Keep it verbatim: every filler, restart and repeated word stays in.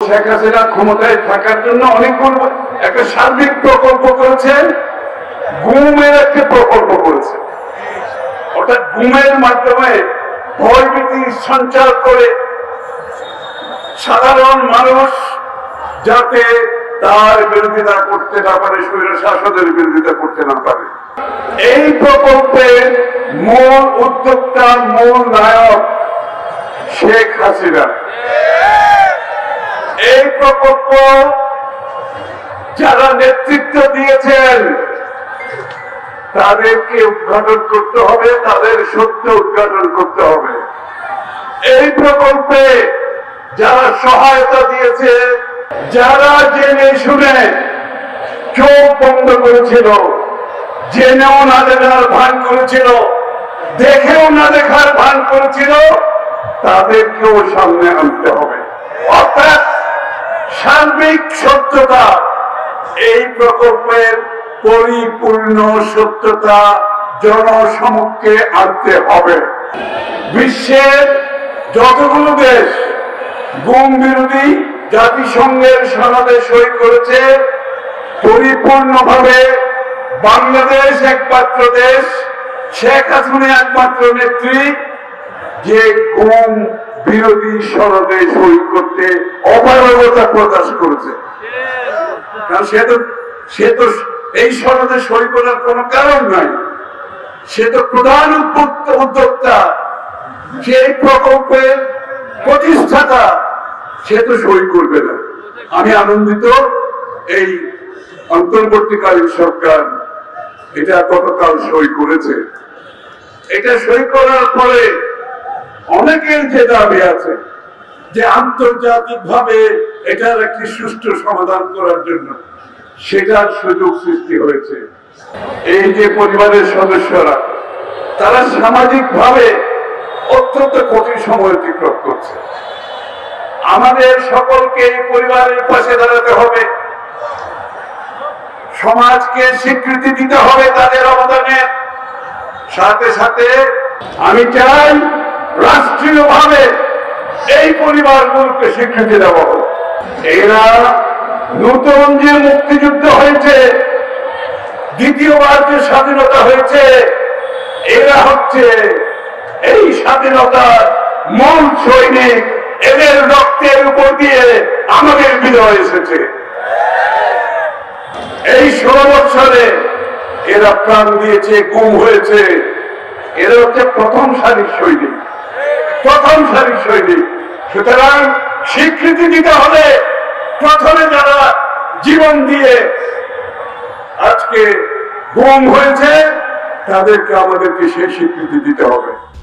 শেখ হাসিনা ক্ষমতায় থাকার জন্য অনেকগুলো একটা সার্বিক প্রকল্প করেছেন, গুমের একটা প্রকল্প করেছে। অর্থাৎ গুমের মাধ্যমে ভয়ভীতি সঞ্চার করে সাধারণ মানুষ যাতে তার বিরোধিতা করতে না পারে, স্বৈর শাসনের বিরোধিতা করতে না পারে। এই প্রকল্পের মূল উদ্যোক্তা, মূল নায়ক শেখ হাসিনা। এই প্রকল্প যারা নেতৃত্ব দিয়েছেন তাদেরকে উদ্ঘাটন করতে হবে, তাদের সত্য উদ্ঘাটন করতে হবে। এই প্রকল্পে যারা সহায়তা দিয়েছে, যারা জেনে শুনে চোখ বন্ধ করেছিল, জেনেও না দেখার ভান করেছিল, দেখেও না দেখার ভান করেছিল, তাদেরকেও সামনে আনতে হবে। অর্থাৎ সার্বিক সত্যতা, এই প্রকল্পের পরিপূর্ণ সত্যতা জনসমক্ষে আনতে হবে। বিশ্বের যতগুলো দেশ গুম বিরোধী জাতিসংঘের সনদে সই করেছে, পরিপূর্ণভাবে বাংলাদেশ একমাত্র দেশ, শেখ হাসিনা একমাত্র নেত্রী যে গুম বিরোধী সনদে সই করতে অপারগতা প্রকাশ করেছে। কারণ সে তো সে তো এই সনদে সই করার কোন কারণ নাই, সে তো প্রধান উদ্যোক্তা, সেই প্রকল্পের প্রতিষ্ঠাতা, সে তো সই করবে না। আমি আনন্দিত এই অন্তর্বর্তীকালীন সরকার এটা গতকাল সই করেছে। এটা সই করার পরে অনেকের যে দাবি আছে যে আন্তর্জাতিক ভাবে এটার একটি সুষ্ঠু সমাধান করার জন্য, সেটার সুযোগ সৃষ্টি হয়েছে। এই যে পরিবারের সদস্যরা, তারা সামাজিক ভাবে অত্যন্ত কঠিন সময় অতিক্রম করছে। আমাদের সকলকে এই পরিবারের পাশে দাঁড়াতে হবে, সমাজকে স্বীকৃতি দিতে হবে তাদের অবদানের সাথে সাথে। আমি চাই রাষ্ট্রীয়ভাবে এই পরিবারগুলোকে স্বীকৃতি দেওয়া হোক। এরা নতুন যে মুক্তিযুদ্ধ হয়েছে, দ্বিতীয়বার যে স্বাধীনতা হয়েছে, এরা হচ্ছে এই স্বাধীনতার মূল সৈনিক। এদের রক্তের উপর দিয়ে আমাদের বিজয় এসেছে। এই ষোলো বছরে এরা প্রাণ দিয়েছে, গুম হয়েছে। এরা হচ্ছে প্রথম সারির সৈনিক, প্রথম সারির সৈনিক। সুতরাং স্বীকৃতি দিতে হবে প্রথমে যারা জীবন দিয়ে আজকে গুম হয়েছে, তাদেরকে আমাদেরকে সেই স্বীকৃতি দিতে হবে।